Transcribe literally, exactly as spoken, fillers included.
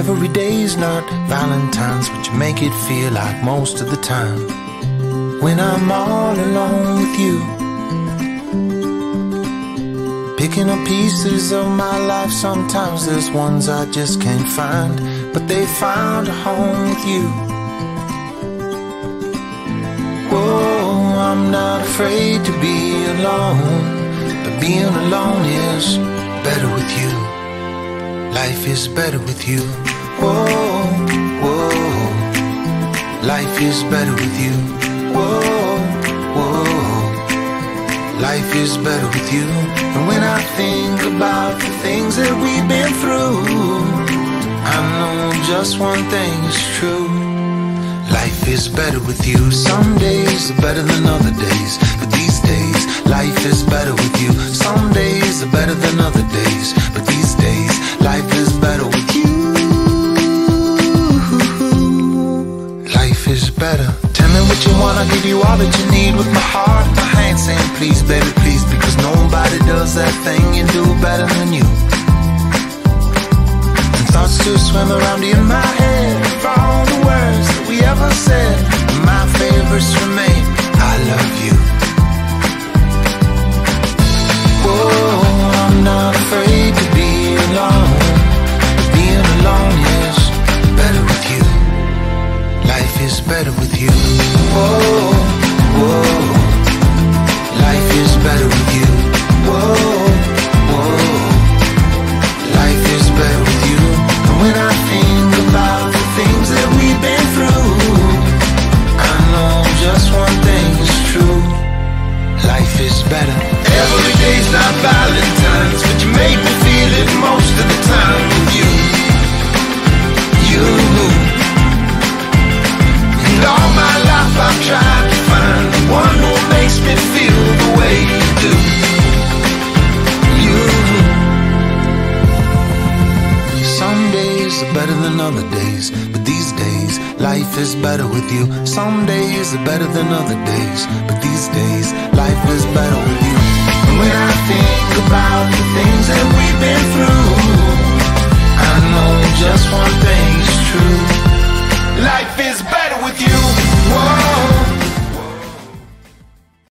Every day's not Valentine's, but you make it feel like most of the time. When I'm all alone with you, picking up pieces of my life, sometimes there's ones I just can't find, but they found a home with you. Whoa, I'm not afraid to be alone, but being alone is better with you. Life is better with you. Whoa, whoa, life is better with you. Whoa, whoa, life is better with you. And when I think about the things that we've been through, I know just one thing is true. Life is better with you. Some days are better than other days, but these days, life is better with you. Some days are better than other days, but these days, life is better with you. Life is better. Tell me what you want, I'll give you all that you need. With my heart, my hand saying please, baby, please, because nobody does that thing you do better than you. And thoughts to swim around in my head for all the words that we ever said. My favorites remain, I love you. Whoa, I'm not afraid to be alone, but being alone is better with you. Life is better with you. Whoa, whoa, life is better with you. Whoa, whoa, life is better with you. And when I think about the things that we've been through, I know just one thing is true. Life is better. Every day's not Valentine's, but you make me feel it most of the time with you. You. And all my life I've tried to find the one who makes me feel the way you do. You. Some days are better than other days, but these days, life is better with you. Some days are better than other days, but these days, life is better with you. And when I think about the things that we've been through, I know just one thing